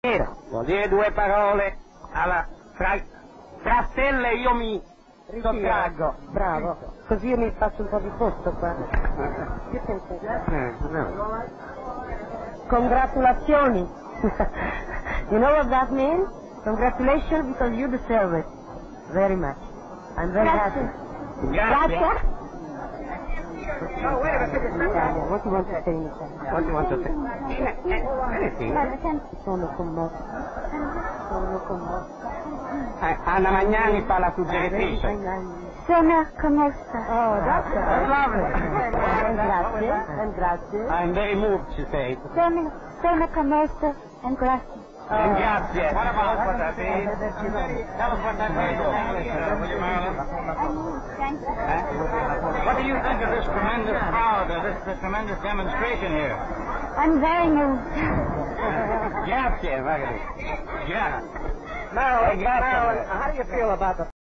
Vuol dire due parole alla tra stelle io mi sottraggo. Bravo, così io mi faccio un po' di posto qua. Che pensate? Congratulazioni. You know what that means? Congratulations because you deserve it. Very much. I'm very happy. Grazie. No, wait a minute. What do you want to say in Italian? What do you want to say? Anything. Sono commosso. Sono commosso. Anna Magnani fa la suggeritrice. Sono commossa. Oh, that's lovely. And grazie. I'm very moved, she says. Sono commossa and grazie. And grazie. What about what that means? Tell us what that means in English, will you, Marilyn? What do you think of this tremendous crowd, this tremendous demonstration here? I'm very moved. Grazie, Marilyn. Yeah. Marilyn, how do you feel about the